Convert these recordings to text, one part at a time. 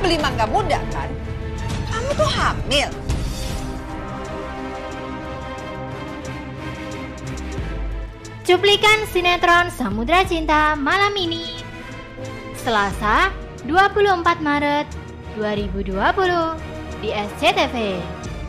beli mangga muda kan? Kamu tuh hamil. Cuplikan sinetron Samudra Cinta malam ini, Selasa 24 Maret 2020 di SCTV.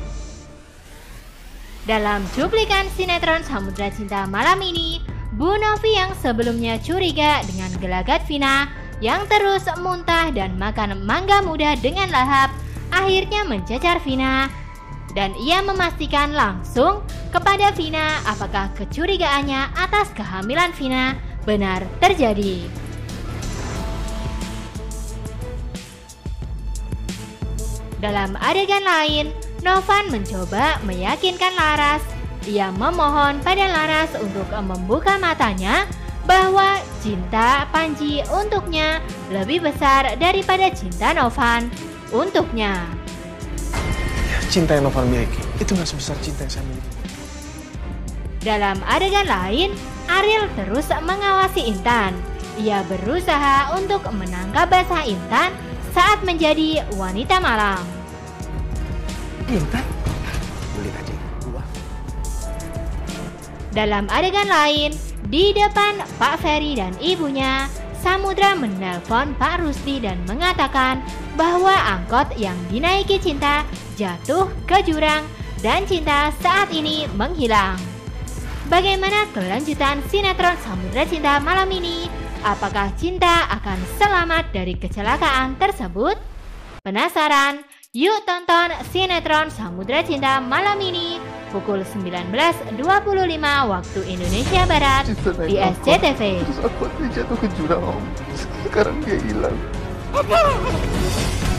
Dalam cuplikan sinetron Samudra Cinta malam ini, Bu Novi yang sebelumnya curiga dengan gelagat Vina yang terus muntah dan makan mangga muda dengan lahap, akhirnya mencecar Vina. Dan ia memastikan langsung kepada Vina apakah kecurigaannya atas kehamilan Vina benar terjadi. Dalam adegan lain, Novan mencoba meyakinkan Laras. Ia memohon pada Laras untuk membuka matanya bahwa cinta Panji untuknya lebih besar daripada cinta Novan untuknya. Cinta yang Novan miliki itu gak sebesar cinta yang saya miliki. Dalam adegan lain, Ariel terus mengawasi Intan. Ia berusaha untuk menangkap basah Intan saat menjadi wanita malam. Intan? Beli aja buah. Dalam adegan lain, di depan Pak Ferry dan ibunya, Samudra menelpon Pak Rusdi dan mengatakan bahwa angkot yang dinaiki Cinta jatuh ke jurang dan Cinta saat ini menghilang. Bagaimana kelanjutan sinetron Samudra Cinta malam ini? Apakah Cinta akan selamat dari kecelakaan tersebut? Penasaran? Yuk tonton sinetron Samudra Cinta malam ini pukul 19.25 waktu Indonesia Barat di SCTV. Terus angkotnya jatuh ke jurang, Om. Sekarang dia hilang.